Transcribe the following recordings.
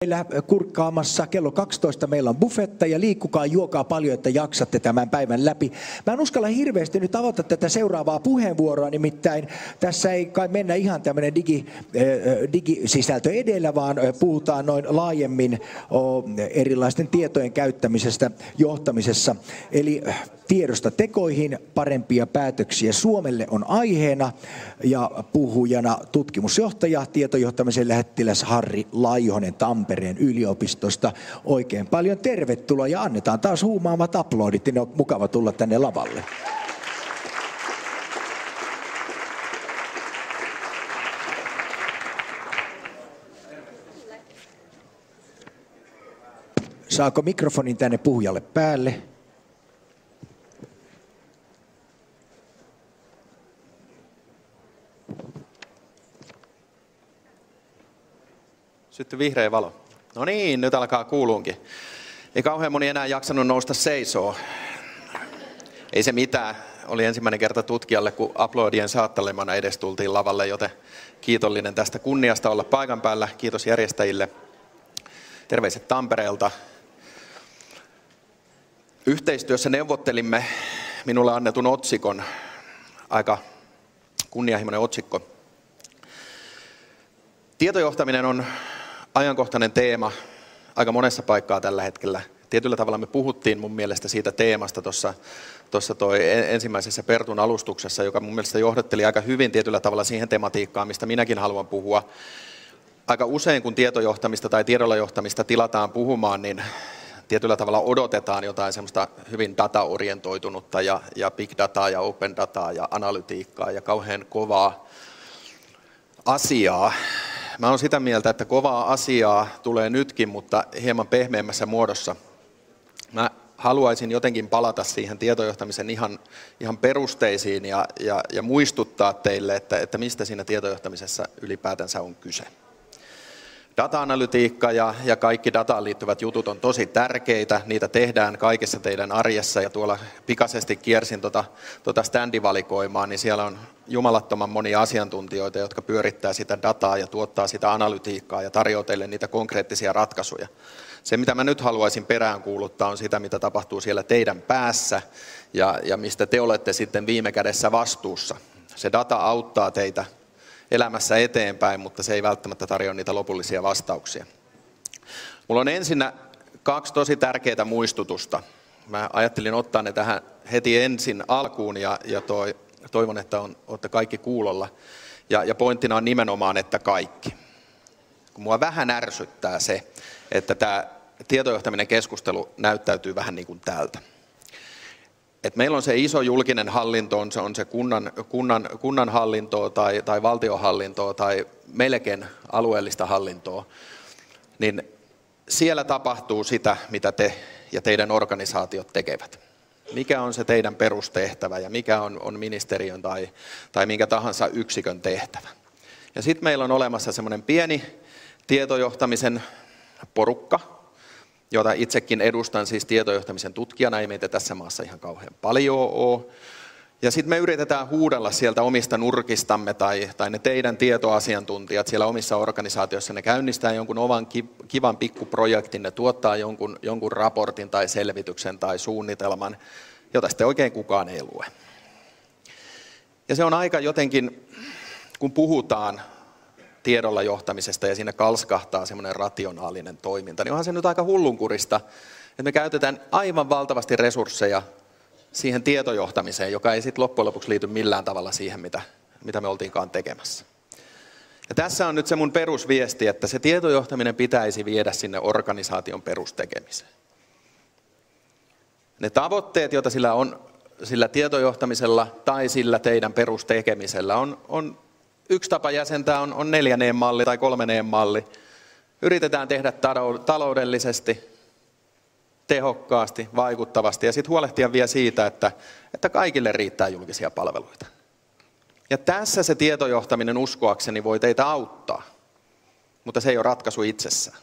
Meillä kurkkaamassa kello 12 meillä on buffetta ja liikkukaa, juokaa paljon, että jaksatte tämän päivän läpi. Mä en uskalla hirveästi nyt avata tätä seuraavaa puheenvuoroa, nimittäin tässä ei kai mennä ihan tämmöinen digisisältö edellä, vaan puhutaan noin laajemmin erilaisten tietojen käyttämisestä johtamisessa. Eli tiedosta tekoihin, parempia päätöksiä Suomelle on aiheena ja puhujana tutkimusjohtaja, tietojohtamisen lähettiläs Harri Laihonen Tampereen yliopistosta. Oikein paljon tervetuloa ja annetaan taas huumaavat aplodit, niin on mukava tulla tänne lavalle. Saako mikrofonin tänne puhujalle päälle? Syttyi vihreä valo. No niin, nyt alkaa kuuluunkin. Ei kauhean moni enää jaksanut nousta seisoo. Ei se mitään. Oli ensimmäinen kerta tutkijalle, kun aplodien saattelemana edes tultiin lavalle, joten kiitollinen tästä kunniasta olla paikan päällä. Kiitos järjestäjille. Terveiset Tampereelta. Yhteistyössä neuvottelimme minulle annetun otsikon, aika kunnianhimoinen otsikko. Tietojohtaminen on ajankohtainen teema aika monessa paikkaa tällä hetkellä. Tietyllä tavalla me puhuttiin mun mielestä siitä teemasta tuossa ensimmäisessä Pertun alustuksessa, joka mun mielestä johdatteli aika hyvin tietyllä tavalla siihen tematiikkaan, mistä minäkin haluan puhua. Aika usein, kun tietojohtamista tai tiedolla johtamista tilataan puhumaan, niin tietyllä tavalla odotetaan jotain semmoista hyvin dataorientoitunutta ja big dataa ja open dataa ja analytiikkaa ja kauhean kovaa asiaa. Mä oon sitä mieltä, että kovaa asiaa tulee nytkin, mutta hieman pehmeämmässä muodossa. Mä haluaisin jotenkin palata siihen tietojohtamisen ihan perusteisiin ja muistuttaa teille, että mistä siinä tietojohtamisessa ylipäätänsä on kyse. Data-analytiikka ja kaikki dataan liittyvät jutut on tosi tärkeitä. Niitä tehdään kaikessa teidän arjessa ja tuolla pikaisesti kiersin tota standivalikoimaa, niin siellä on jumalattoman monia asiantuntijoita, jotka pyörittää sitä dataa ja tuottaa sitä analytiikkaa ja tarjoaa teille niitä konkreettisia ratkaisuja. Se, mitä mä nyt haluaisin peräänkuuluttaa, on sitä, mitä tapahtuu siellä teidän päässä ja mistä te olette sitten viime kädessä vastuussa. Se data auttaa teitä elämässä eteenpäin, mutta se ei välttämättä tarjoa niitä lopullisia vastauksia. Mulla on ensinnä 2 tosi tärkeää muistutusta. Mä ajattelin ottaa ne tähän heti ensin alkuun ja toivon, että olette kaikki kuulolla. Ja pointtina on nimenomaan, että kaikki. Kun mua vähän ärsyttää se, että tämä tietojohtaminen keskustelu näyttäytyy vähän niin kuin täältä. Et meillä on se iso julkinen hallinto, on se kunnan hallintoa tai valtionhallintoa tai melkein alueellista hallintoa, niin siellä tapahtuu sitä, mitä te ja teidän organisaatiot tekevät. Mikä on se teidän perustehtävä ja mikä on ministeriön tai minkä tahansa yksikön tehtävä. Ja sitten meillä on olemassa semmoinen pieni tietojohtamisen porukka, jota itsekin edustan siis tietojohtamisen tutkijana, ei meitä tässä maassa ihan kauhean paljon ole. Ja sitten me yritetään huudella sieltä omista nurkistamme tai ne teidän tietoasiantuntijat siellä omissa organisaatioissa, ne käynnistää jonkun oman kivan pikkuprojektin, ne tuottaa jonkun raportin tai selvityksen tai suunnitelman, jota sitten oikein kukaan ei lue. Ja se on aika jotenkin, kun puhutaan tiedolla johtamisesta ja siinä kalskahtaa semmoinen rationaalinen toiminta, niin onhan se nyt aika hullunkurista, että me käytetään aivan valtavasti resursseja siihen tietojohtamiseen, joka ei sitten loppujen lopuksi liity millään tavalla siihen, mitä me oltiinkaan tekemässä. Ja tässä on nyt se mun perusviesti, että se tietojohtaminen pitäisi viedä sinne organisaation perustekemiseen. Ne tavoitteet, joita sillä tietojohtamisella tai sillä teidän perustekemisellä on yksi tapa jäsentää on 4-malli tai 3-malli. Yritetään tehdä taloudellisesti, tehokkaasti, vaikuttavasti ja sitten huolehtia vielä siitä, että kaikille riittää julkisia palveluita. Ja tässä se tietojohtaminen uskoakseni voi teitä auttaa, mutta se ei ole ratkaisu itsessään.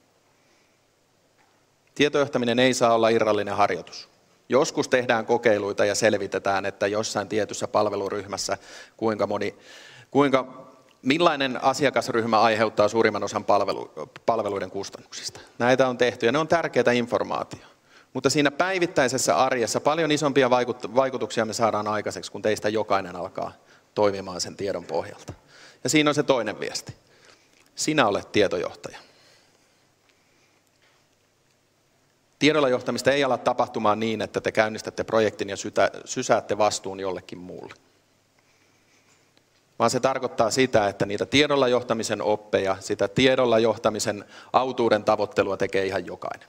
Tietojohtaminen ei saa olla irrallinen harjoitus. Joskus tehdään kokeiluita ja selvitetään, että jossain tietyssä palveluryhmässä kuinka Millainen asiakasryhmä aiheuttaa suurimman osan palveluiden kustannuksista? Näitä on tehty ja ne on tärkeää informaatiota. Mutta siinä päivittäisessä arjessa paljon isompia vaikutuksia me saadaan aikaiseksi, kun teistä jokainen alkaa toimimaan sen tiedon pohjalta. Ja siinä on se toinen viesti. Sinä olet tietojohtaja. Tiedolla johtamista ei ala tapahtumaan niin, että te käynnistätte projektin ja sysäätte vastuun jollekin muulle. Vaan se tarkoittaa sitä, että niitä tiedolla johtamisen oppeja, sitä tiedolla johtamisen autuuden tavoittelua tekee ihan jokainen.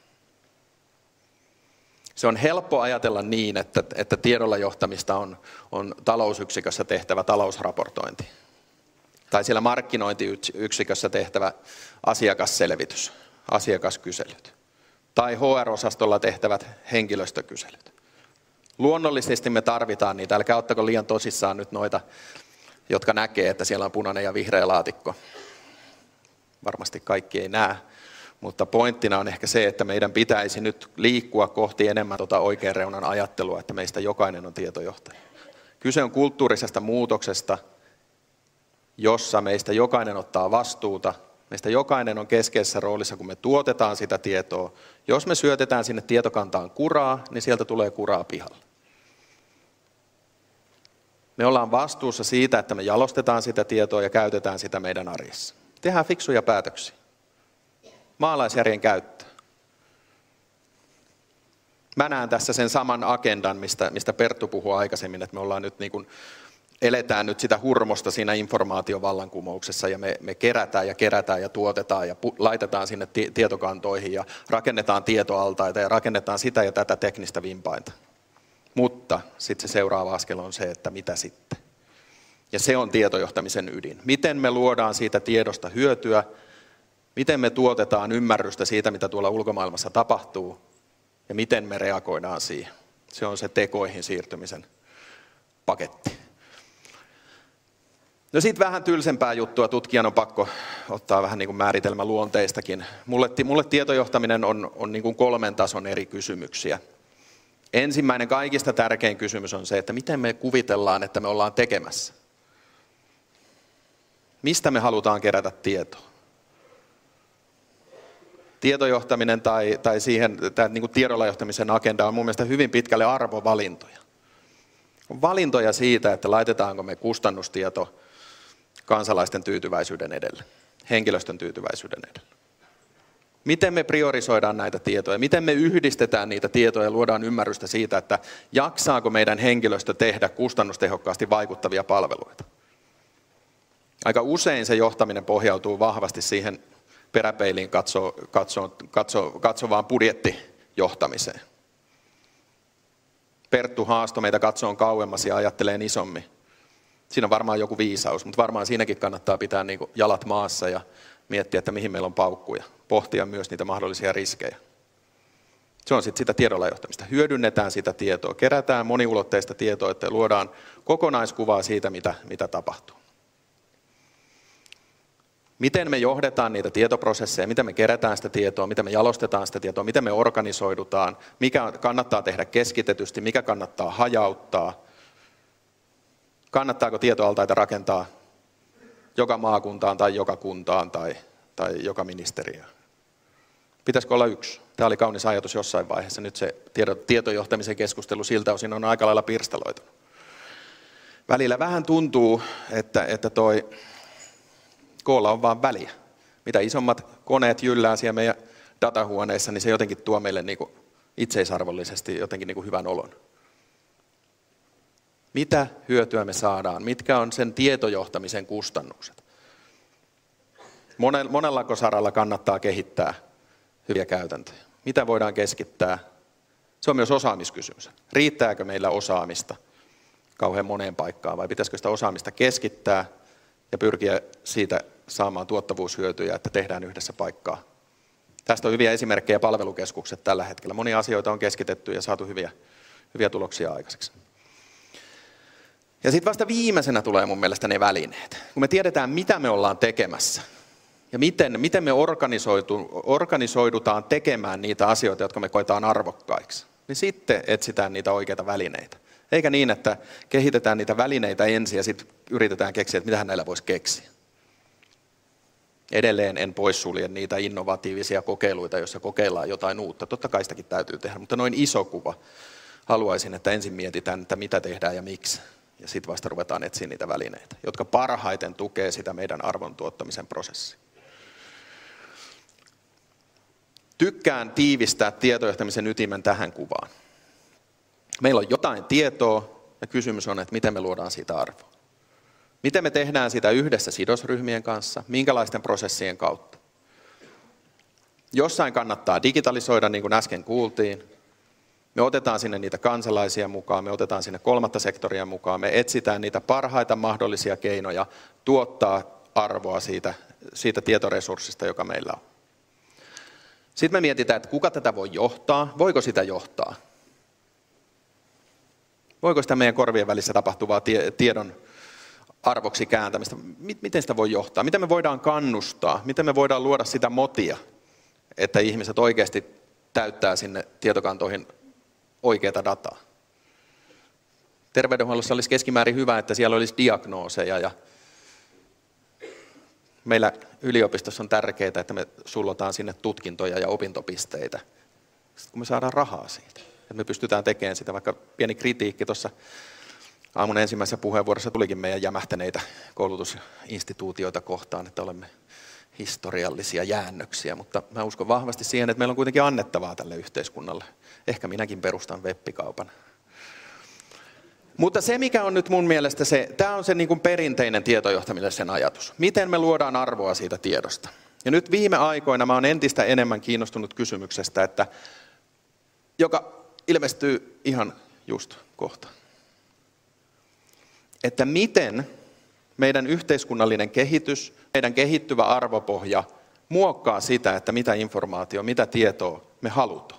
Se on helppo ajatella niin, että tiedolla johtamista on talousyksikössä tehtävä talousraportointi. Tai siellä markkinointiyksikössä tehtävä asiakasselvitys, asiakaskyselyt. Tai HR-osastolla tehtävät henkilöstökyselyt. Luonnollisesti me tarvitaan niitä, älkää ottako liian tosissaan nyt noita, jotka näkee, että siellä on punainen ja vihreä laatikko. Varmasti kaikki ei näe, mutta pointtina on ehkä se, että meidän pitäisi nyt liikkua kohti enemmän oikean reunan ajattelua, että meistä jokainen on tietojohtaja. Kyse on kulttuurisesta muutoksesta, jossa meistä jokainen ottaa vastuuta. Meistä jokainen on keskeisessä roolissa, kun me tuotetaan sitä tietoa. Jos me syötetään sinne tietokantaan kuraa, niin sieltä tulee kuraa pihalle. Me ollaan vastuussa siitä, että me jalostetaan sitä tietoa ja käytetään sitä meidän arjessa. Tehdään fiksuja päätöksiä. Maalaisjärjen käyttö. Mä näen tässä sen saman agendan, mistä Perttu puhui aikaisemmin, että me ollaan nyt eletään nyt sitä hurmosta siinä informaatiovallankumouksessa ja me kerätään ja tuotetaan ja laitetaan sinne tietokantoihin ja rakennetaan tietoaltaita ja rakennetaan sitä ja tätä teknistä vimpainta. Mutta sitten se seuraava askel on se, että mitä sitten. Ja se on tietojohtamisen ydin. Miten me luodaan siitä tiedosta hyötyä, miten me tuotetaan ymmärrystä siitä, mitä tuolla ulkomaailmassa tapahtuu ja miten me reagoidaan siihen. Se on se tekoihin siirtymisen paketti. No sitten vähän tylsempää juttua, tutkijan on pakko ottaa vähän niin kuin määritelmä luonteistakin. Mulle tietojohtaminen on niin kuin 3 tason eri kysymyksiä. Ensimmäinen kaikista tärkein kysymys on se, että miten me kuvitellaan, että me ollaan tekemässä. Mistä me halutaan kerätä tietoa? Tietojohtaminen tai siihen, tämä niin kuin tiedolla johtamisen agenda on mun mielestä hyvin pitkälle arvovalintoja. On valintoja siitä, että laitetaanko me kustannustieto kansalaisten tyytyväisyyden edelle, henkilöstön tyytyväisyyden edelle. Miten me priorisoidaan näitä tietoja, miten me yhdistetään niitä tietoja ja luodaan ymmärrystä siitä, että jaksaako meidän henkilöstö tehdä kustannustehokkaasti vaikuttavia palveluita. Aika usein se johtaminen pohjautuu vahvasti siihen peräpeiliin katsovaan budjettijohtamiseen. Perttu haastoi meitä katsomaan kauemmas ja ajattelee isommin. Siinä on varmaan joku viisaus, mutta varmaan siinäkin kannattaa pitää niin kuin jalat maassa ja miettiä, että mihin meillä on paukkuja. Pohtia myös niitä mahdollisia riskejä. Se on sitten sitä tiedolla johtamista. Hyödynnetään sitä tietoa, kerätään moniulotteista tietoa, että luodaan kokonaiskuvaa siitä, mitä tapahtuu. Miten me johdetaan niitä tietoprosesseja, miten me kerätään sitä tietoa, miten me jalostetaan sitä tietoa, miten me organisoidutaan, mikä kannattaa tehdä keskitetysti, mikä kannattaa hajauttaa. Kannattaako tietoaltaita rakentaa joka maakuntaan tai joka kuntaan tai joka ministeriöön? Pitäisikö olla yksi? Tämä oli kaunis ajatus jossain vaiheessa. Nyt se tietojohtamisen keskustelu siltä osin on aika lailla pirstaloitunut. Välillä vähän tuntuu, että toi koolla on vaan väliä. Mitä isommat koneet jyllää siellä meidän datahuoneissa, niin se jotenkin tuo meille niin itseisarvollisesti jotenkin niin hyvän olon. Mitä hyötyä me saadaan? Mitkä on sen tietojohtamisen kustannukset? Monella saralla kannattaa kehittää hyviä käytäntöjä. Mitä voidaan keskittää? Se on myös osaamiskysymys. Riittääkö meillä osaamista kauhean moneen paikkaan vai pitäisikö sitä osaamista keskittää ja pyrkiä siitä saamaan tuottavuushyötyjä, että tehdään yhdessä paikkaa? Tästä on hyviä esimerkkejä palvelukeskukset tällä hetkellä. Monia asioita on keskitetty ja saatu hyviä tuloksia aikaiseksi. Ja sitten vasta viimeisenä tulee mun mielestä ne välineet. Kun me tiedetään, mitä me ollaan tekemässä ja miten me organisoidutaan tekemään niitä asioita, jotka me koetaan arvokkaiksi, niin sitten etsitään niitä oikeita välineitä. Eikä niin, että kehitetään niitä välineitä ensin ja sitten yritetään keksiä, että mitähän näillä voisi keksiä. Edelleen en poissulje niitä innovatiivisia kokeiluita, joissa kokeillaan jotain uutta. Totta kai sitäkin täytyy tehdä, mutta noin iso kuva. Haluaisin, että ensin mietitään, että mitä tehdään ja miksi. Ja sitten vasta ruvetaan etsiä niitä välineitä, jotka parhaiten tukee sitä meidän arvon tuottamisen prosessia. Tykkään tiivistää tietojohtamisen ytimen tähän kuvaan. Meillä on jotain tietoa ja kysymys on, että miten me luodaan siitä arvoa. Miten me tehdään sitä yhdessä sidosryhmien kanssa, minkälaisten prosessien kautta. Jossain kannattaa digitalisoida, niin kuin äsken kuultiin. Me otetaan sinne niitä kansalaisia mukaan, me otetaan sinne kolmatta sektoria mukaan, me etsitään niitä parhaita mahdollisia keinoja tuottaa arvoa siitä tietoresurssista, joka meillä on. Sitten me mietitään, että kuka tätä voi johtaa, voiko sitä johtaa. Voiko sitä meidän korvien välissä tapahtuvaa tiedon arvoksi kääntämistä, miten sitä voi johtaa, miten me voidaan kannustaa, miten me voidaan luoda sitä motia, että ihmiset oikeasti täyttää sinne tietokantoihin oikeaa dataa. Terveydenhuollossa olisi keskimäärin hyvä, että siellä olisi diagnooseja ja meillä yliopistossa on tärkeää, että me sullotaan sinne tutkintoja ja opintopisteitä, sitten kun me saadaan rahaa siitä. Että me pystytään tekemään sitä, vaikka pieni kritiikki tuossa aamun ensimmäisessä puheenvuorossa tulikin meidän jämähtäneitä koulutusinstituutioita kohtaan, että olemme historiallisia jäännöksiä, mutta mä uskon vahvasti siihen, että meillä on kuitenkin annettavaa tälle yhteiskunnalle. Ehkä minäkin perustan web-kaupan. Mutta se, mikä on nyt mun mielestä tämä on se niin kuin perinteinen tietojohtaminen sen ajatus. Miten me luodaan arvoa siitä tiedosta? Ja nyt viime aikoina mä oon entistä enemmän kiinnostunut kysymyksestä, joka ilmestyy ihan just kohta. Että miten meidän yhteiskunnallinen kehitys, meidän kehittyvä arvopohja muokkaa sitä, että mitä informaatio, mitä tietoa me halutaan.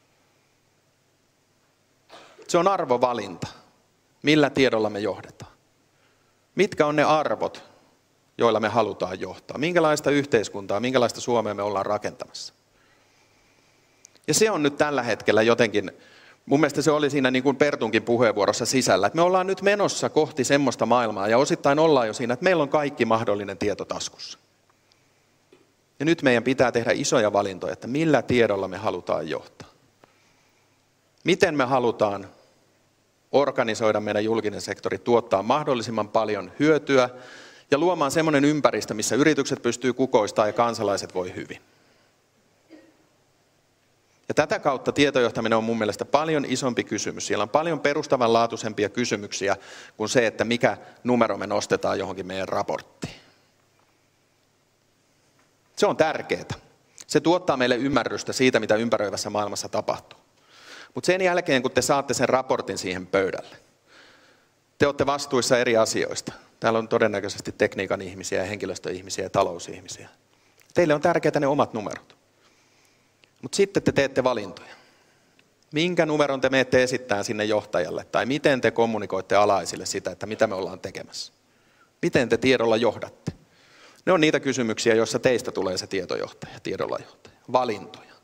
Se on arvovalinta. Millä tiedolla me johdetaan? Mitkä on ne arvot, joilla me halutaan johtaa? Minkälaista yhteiskuntaa, minkälaista Suomea me ollaan rakentamassa? Ja se on nyt tällä hetkellä jotenkin, mun mielestä se oli siinä niin kuin Pertunkin puheenvuorossa sisällä, että me ollaan nyt menossa kohti semmoista maailmaa ja osittain ollaan jo siinä, että meillä on kaikki mahdollinen tieto taskussa. Ja nyt meidän pitää tehdä isoja valintoja, että millä tiedolla me halutaan johtaa. Miten me halutaan organisoida meidän julkinen sektori, tuottaa mahdollisimman paljon hyötyä ja luomaan semmoinen ympäristö, missä yritykset pystyy kukoistamaan ja kansalaiset voi hyvin. Ja tätä kautta tietojohtaminen on mun mielestä paljon isompi kysymys. Siellä on paljon perustavanlaatuisempia kysymyksiä kuin se, että mikä numero me nostetaan johonkin meidän raporttiin. Se on tärkeää. Se tuottaa meille ymmärrystä siitä, mitä ympäröivässä maailmassa tapahtuu. Mutta sen jälkeen, kun te saatte sen raportin siihen pöydälle, te olette vastuissa eri asioista. Täällä on todennäköisesti tekniikan ihmisiä ja henkilöstöihmisiä ja talousihmisiä. Teille on tärkeää ne omat numerot. Mutta sitten te teette valintoja. Minkä numeron te menette esittää sinne johtajalle? Tai miten te kommunikoitte alaisille sitä, että mitä me ollaan tekemässä? Miten te tiedolla johdatte? Ne on niitä kysymyksiä, joissa teistä tulee se tietojohtaja, tiedolla johtaja. Valintoja.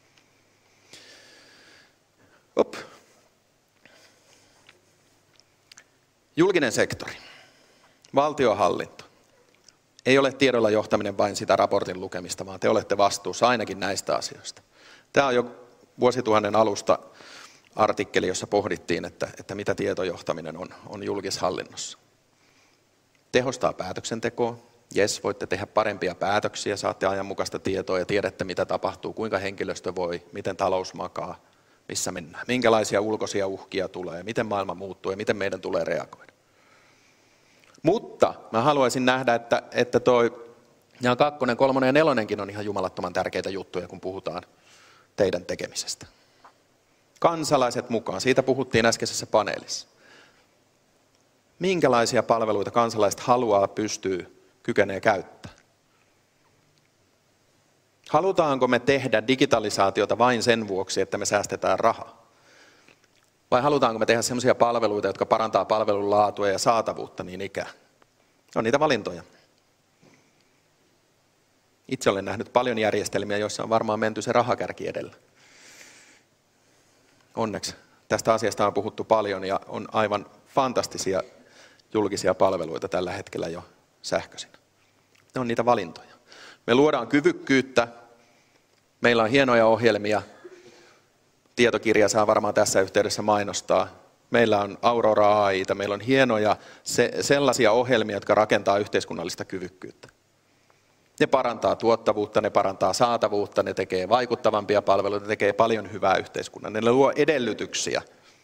Julkinen sektori, valtionhallinto. Ei ole tiedolla johtaminen vain sitä raportin lukemista, vaan te olette vastuussa ainakin näistä asioista. Tämä on jo vuosituhannen alusta artikkeli, jossa pohdittiin, että mitä tietojohtaminen on julkishallinnossa. Tehostaa päätöksentekoa. Jes, voitte tehdä parempia päätöksiä, saatte ajanmukaista tietoa ja tiedätte, mitä tapahtuu, kuinka henkilöstö voi, miten talous makaa, missä mennään, minkälaisia ulkoisia uhkia tulee, miten maailma muuttuu ja miten meidän tulee reagoida. Mutta mä haluaisin nähdä, että nämä 2., 3. ja 4. on ihan jumalattoman tärkeitä juttuja, kun puhutaan teidän tekemisestä. Kansalaiset mukaan, siitä puhuttiin äskeisessä paneelissa. Minkälaisia palveluita kansalaiset haluaa, pystyy, kykenee käyttämään? Halutaanko me tehdä digitalisaatiota vain sen vuoksi, että me säästetään rahaa? Vai halutaanko me tehdä sellaisia palveluita, jotka parantaa palvelun laatua ja saatavuutta niin ikään? On niitä valintoja. Itse olen nähnyt paljon järjestelmiä, joissa on varmaan menty se rahakärki edellä. Onneksi tästä asiasta on puhuttu paljon ja on aivan fantastisia julkisia palveluita tällä hetkellä jo sähköisinä. Ne on niitä valintoja. Me luodaan kyvykkyyttä, meillä on hienoja ohjelmia, tietokirja saa varmaan tässä yhteydessä mainostaa. Meillä on Aurora AI:ta, meillä on hienoja sellaisia ohjelmia, jotka rakentaa yhteiskunnallista kyvykkyyttä. Ne parantaa tuottavuutta, ne parantaa saatavuutta, ne tekee vaikuttavampia palveluita, ne tekee paljon hyvää yhteiskunnalle. Ne luo edellytyksiä.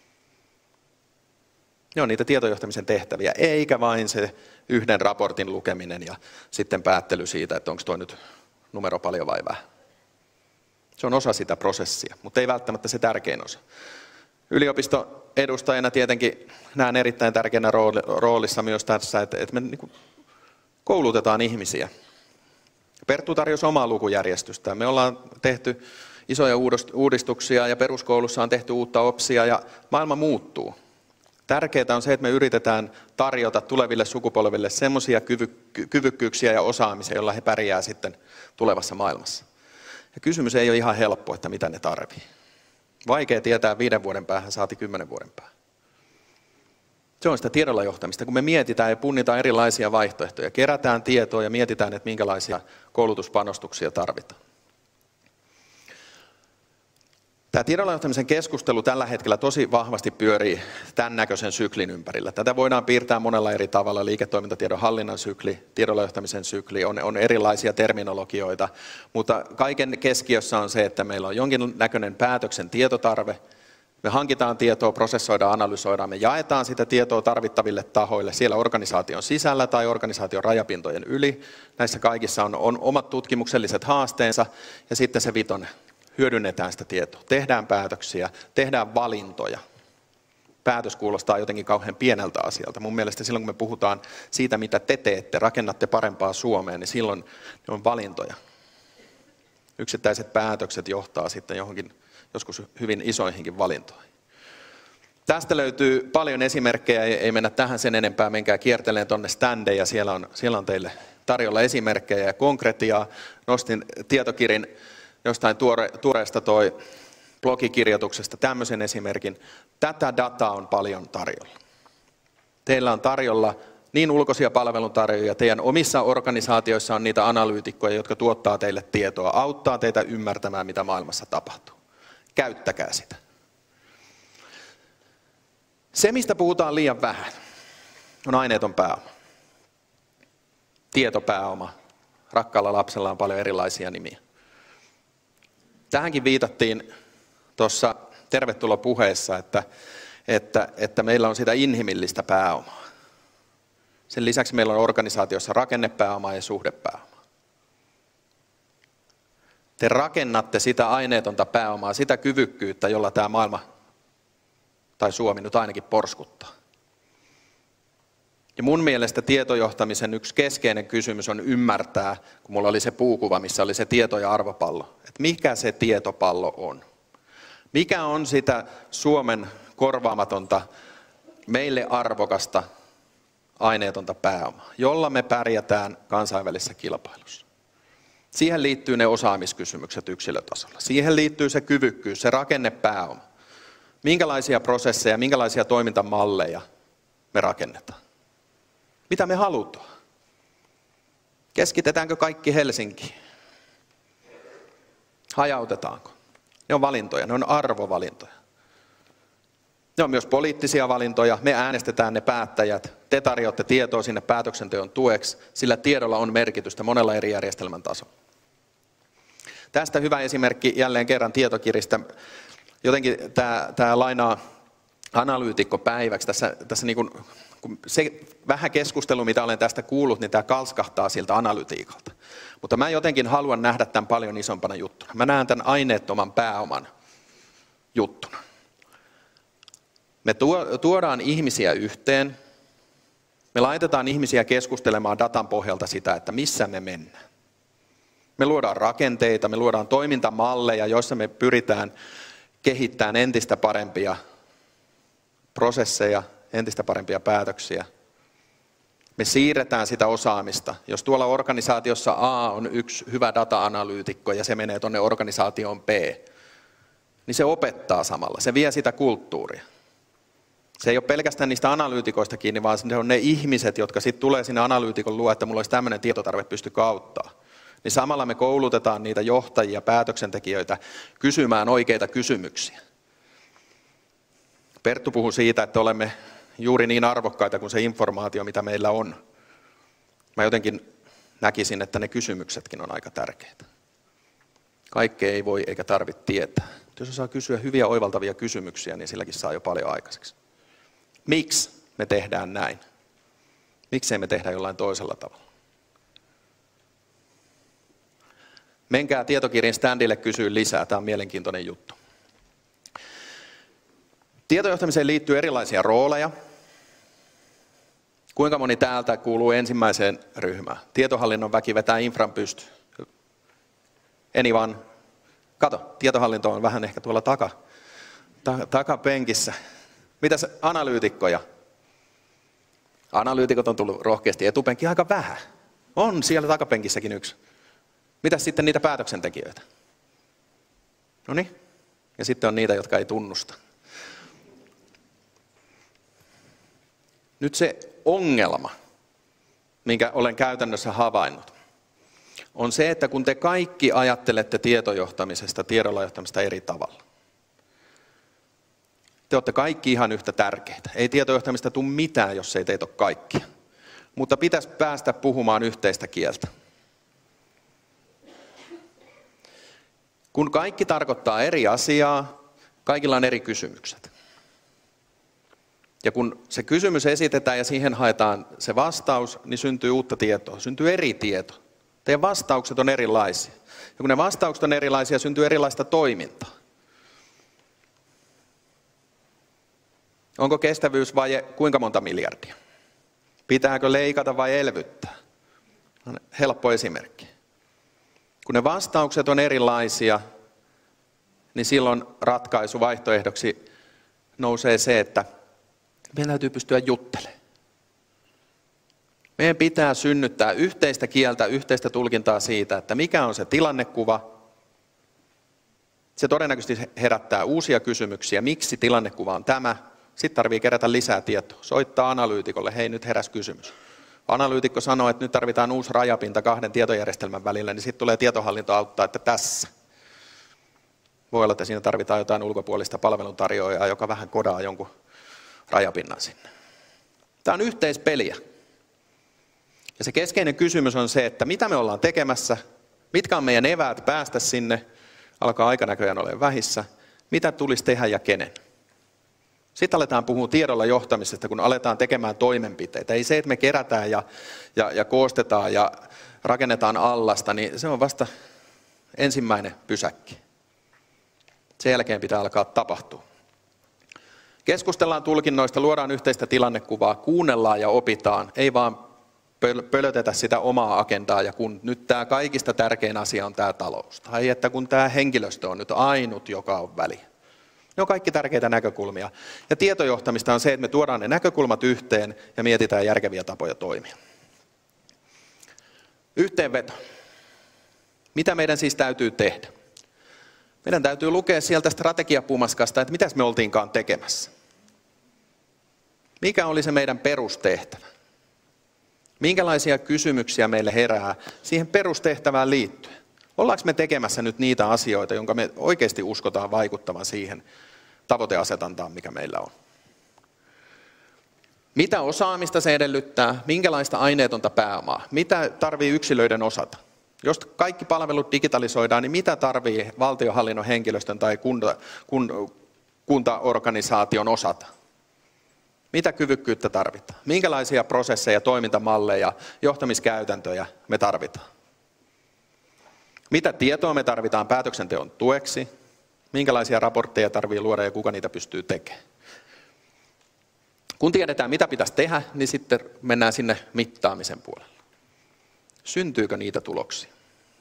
Ne on niitä tietojohtamisen tehtäviä, eikä vain se yhden raportin lukeminen ja sitten päättely siitä, että onko tuo nyt numero paljon vai vähän. Se on osa sitä prosessia, mutta ei välttämättä se tärkein osa. Yliopistoedustajana tietenkin näen erittäin tärkeänä roolissa myös tässä, että me koulutetaan ihmisiä. Perttu tarjosi omaa lukujärjestystä. Me ollaan tehty isoja uudistuksia ja peruskoulussa on tehty uutta OPSia ja maailma muuttuu. Tärkeää on se, että me yritetään tarjota tuleville sukupolville semmoisia kyvykkyyksiä ja osaamisia, joilla he pärjää sitten tulevassa maailmassa. Ja kysymys ei ole ihan helppo, että mitä ne tarvii. Vaikea tietää 5 vuoden päähän, saati 10 vuoden päähän. Se on sitä tiedolla johtamista, kun me mietitään ja punnitaan erilaisia vaihtoehtoja, kerätään tietoa ja mietitään, että minkälaisia koulutuspanostuksia tarvitaan. Tämä tiedolla johtamisen keskustelu tällä hetkellä tosi vahvasti pyörii tämän näköisen syklin ympärillä. Tätä voidaan piirtää monella eri tavalla, liiketoimintatiedon hallinnan sykli, tiedolla johtamisen sykli, on erilaisia terminologioita, mutta kaiken keskiössä on se, että meillä on jonkin näköinen päätöksen tietotarve. Me hankitaan tietoa, prosessoidaan, analysoidaan, me jaetaan sitä tietoa tarvittaville tahoille siellä organisaation sisällä tai organisaation rajapintojen yli. Näissä kaikissa on omat tutkimukselliset haasteensa ja sitten se vitonen. Hyödynnetään sitä tietoa, tehdään päätöksiä, tehdään valintoja. Päätös kuulostaa jotenkin kauhean pieneltä asialta. Mun mielestä silloin, kun me puhutaan siitä, mitä te teette, rakennatte parempaa Suomea, niin silloin ne on valintoja. Yksittäiset päätökset johtaa sitten johonkin joskus hyvin isoihinkin valintoihin. Tästä löytyy paljon esimerkkejä, ei mennä tähän sen enempää, menkää kierteleen tuonne standeja, siellä on teille tarjolla esimerkkejä ja konkretiaa. Nostin tietokirjan jostain tuoreesta toi blogikirjoituksesta tämmöisen esimerkin. Tätä dataa on paljon tarjolla. Teillä on tarjolla niin ulkoisia palveluntarjoajia, teidän omissa organisaatioissa on niitä analyytikkoja, jotka tuottaa teille tietoa, auttaa teitä ymmärtämään, mitä maailmassa tapahtuu. Käyttäkää sitä. Se, mistä puhutaan liian vähän, on aineeton pääoma. Tietopääoma. Rakkaalla lapsella on paljon erilaisia nimiä. Tähänkin viitattiin tuossa tervetulopuheessa, että meillä on sitä inhimillistä pääomaa. Sen lisäksi meillä on organisaatiossa rakennepääomaa ja suhdepääomaa. Te rakennatte sitä aineetonta pääomaa, sitä kyvykkyyttä, jolla tämä maailma tai Suomi nyt ainakin porskuttaa. Ja mun mielestä tietojohtamisen yksi keskeinen kysymys on ymmärtää, kun mulla oli se puukuva, missä oli se tieto- ja arvopallo, että mikä se tietopallo on. Mikä on sitä Suomen korvaamatonta, meille arvokasta, aineetonta pääomaa, jolla me pärjätään kansainvälisessä kilpailussa. Siihen liittyy ne osaamiskysymykset yksilötasolla. Siihen liittyy se kyvykkyys, se rakennepääoma. Minkälaisia prosesseja, minkälaisia toimintamalleja me rakennetaan. Mitä me halutaan? Keskitetäänkö kaikki Helsinkiin? Hajautetaanko? Ne on valintoja, ne on arvovalintoja. Ne on myös poliittisia valintoja, me äänestetään ne päättäjät, te tarjoatte tietoa sinne päätöksenteon tueksi, sillä tiedolla on merkitystä monella eri järjestelmän tasolla. Tästä hyvä esimerkki jälleen kerran tietokirjasta. Jotenkin tämä lainaa analyytikkopäiväksi. Tässä niin kuin, se vähän keskustelu, mitä olen tästä kuullut, niin tämä kalskahtaa siltä analytiikalta. Mutta mä jotenkin haluan nähdä tämän paljon isompana juttuna. Mä näen tämän aineettoman pääoman juttuna. Me tuodaan ihmisiä yhteen. Me laitetaan ihmisiä keskustelemaan datan pohjalta sitä, että missä me mennään. Me luodaan rakenteita, me luodaan toimintamalleja, joissa me pyritään kehittämään entistä parempia prosesseja, entistä parempia päätöksiä. Me siirretään sitä osaamista. Jos tuolla organisaatiossa A on yksi hyvä data-analyytikko ja se menee tuonne organisaatioon B, niin se opettaa samalla, se vie sitä kulttuuria. Se ei ole pelkästään niistä analyytikoista kiinni, vaan se on ne ihmiset, jotka sitten tulee sinne analyytikon luo, että mulla olisi tämmöinen tietotarve, pystykö auttaa. niin samalla me koulutetaan niitä johtajia, päätöksentekijöitä kysymään oikeita kysymyksiä. Perttu puhui siitä, että olemme juuri niin arvokkaita kuin se informaatio, mitä meillä on. Mä jotenkin näkisin, että ne kysymyksetkin on aika tärkeitä. Kaikkea ei voi eikä tarvitse tietää. Jos osaa kysyä hyviä oivaltavia kysymyksiä, niin silläkin saa jo paljon aikaiseksi. Miksi me tehdään näin? Miksei me tehdä jollain toisella tavalla? Menkää Tietokirjan standille kysyä lisää. Tämä on mielenkiintoinen juttu. Tietojohtamiseen liittyy erilaisia rooleja. Kuinka moni täältä kuuluu ensimmäiseen ryhmään? Tietohallinnon väki vetää infran pystyyn. Anyone? Kato, tietohallinto on vähän ehkä tuolla takapenkissä. Mitäs analyytikkoja? Analyytikot on tullut rohkeasti etupenkiin aika vähän. On siellä takapenkissäkin yksi. Mitäs sitten niitä päätöksentekijöitä? Noniin. Ja sitten on niitä, jotka ei tunnusta. Nyt se ongelma, minkä olen käytännössä havainnut, on se, että kun te kaikki ajattelette tietojohtamisesta, tiedolla johtamista eri tavalla. Te olette kaikki ihan yhtä tärkeitä. Ei tietojohtamista tule mitään, jos ei teitä ole kaikkia. Mutta pitäisi päästä puhumaan yhteistä kieltä. Kun kaikki tarkoittaa eri asiaa, kaikilla on eri kysymykset. Ja kun se kysymys esitetään ja siihen haetaan se vastaus, niin syntyy uutta tietoa, syntyy eri tieto. Teidän vastaukset on erilaisia. Ja kun ne vastaukset on erilaisia, syntyy erilaista toimintaa. Onko kestävyysvaje kuinka monta miljardia? Pitääkö leikata vai elvyttää? Helppo esimerkki. Kun ne vastaukset on erilaisia, niin silloin ratkaisuvaihtoehdoksi nousee se, että meidän täytyy pystyä juttelemaan. Meidän pitää synnyttää yhteistä kieltä, yhteistä tulkintaa siitä, että mikä on se tilannekuva. Se todennäköisesti herättää uusia kysymyksiä, miksi tilannekuva on tämä. Sitten tarvii kerätä lisää tietoa. Soittaa analyytikolle, hei nyt heräs kysymys. Analyytikko sanoo, että nyt tarvitaan uusi rajapinta 2 tietojärjestelmän välillä, niin sitten tulee tietohallinto auttaa, että tässä. Voi olla, että siinä tarvitaan jotain ulkopuolista palveluntarjoajaa, joka vähän kodaa jonkun rajapinnan sinne. Tämä on yhteispeliä. Ja se keskeinen kysymys on se, että mitä me ollaan tekemässä, mitkä on meidän eväät päästä sinne, alkaa aika näköjään olemaan vähissä, mitä tulisi tehdä ja kenen. Sitten aletaan puhua tiedolla johtamisesta, kun aletaan tekemään toimenpiteitä. Ei se, että me kerätään ja koostetaan ja rakennetaan allasta, niin se on vasta ensimmäinen pysäkki. Sen jälkeen pitää alkaa tapahtua. Keskustellaan tulkinnoista, luodaan yhteistä tilannekuvaa, kuunnellaan ja opitaan, ei vaan pölötetä sitä omaa agendaa, ja kun nyt tämä kaikista tärkein asia on tämä talous, tai että kun tämä henkilöstö on nyt ainut, joka on väliä. Ne on kaikki tärkeitä näkökulmia. Ja tietojohtamista on se, että me tuodaan ne näkökulmat yhteen ja mietitään järkeviä tapoja toimia. Yhteenveto. Mitä meidän siis täytyy tehdä? Meidän täytyy lukea sieltä strategiapumaskasta, että mitäs me oltiinkaan tekemässä. Mikä oli se meidän perustehtävä? Minkälaisia kysymyksiä meille herää siihen perustehtävään liittyen? Ollaanko me tekemässä nyt niitä asioita, jonka me oikeasti uskotaan vaikuttavan siihen tavoiteasetantaan, mikä meillä on? Mitä osaamista se edellyttää? Minkälaista aineetonta pääomaa? Mitä tarvii yksilöiden osata? Jos kaikki palvelut digitalisoidaan, niin mitä tarvii valtionhallinnon henkilöstön tai kuntaorganisaation osata? Mitä kyvykkyyttä tarvitaan? Minkälaisia prosesseja, toimintamalleja, johtamiskäytäntöjä me tarvitaan? Mitä tietoa me tarvitaan päätöksenteon tueksi? Minkälaisia raportteja tarvii luoda ja kuka niitä pystyy tekemään? Kun tiedetään, mitä pitäisi tehdä, niin sitten mennään sinne mittaamisen puolelle. Syntyykö niitä tuloksia?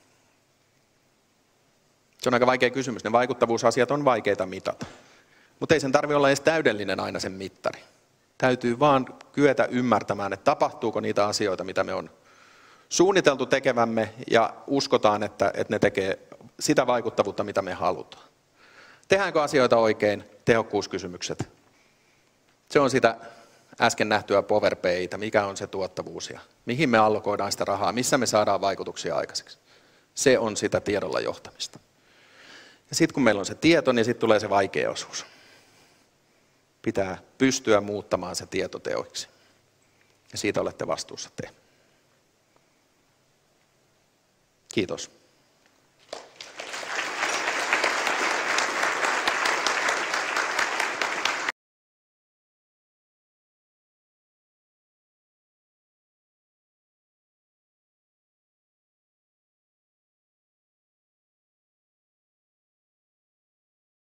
Se on aika vaikea kysymys. Ne vaikuttavuusasiat on vaikeita mitata. Mutta ei sen tarvitse olla edes täydellinen aina sen mittari. Täytyy vaan kyetä ymmärtämään, että tapahtuuko niitä asioita, mitä me on suunniteltu tekevämme, ja uskotaan, että ne tekee sitä vaikuttavuutta, mitä me halutaan. Tehdäänkö asioita oikein? Tehokkuuskysymykset. Se on sitä äsken nähtyä PowerPaytä, mikä on se tuottavuus ja mihin me allokoidaan sitä rahaa, missä me saadaan vaikutuksia aikaiseksi. Se on sitä tiedolla johtamista. Ja sitten kun meillä on se tieto, niin sitten tulee se vaikea osuus. Pitää pystyä muuttamaan se tieto teoiksi. Ja siitä olette vastuussa te. Kiitos.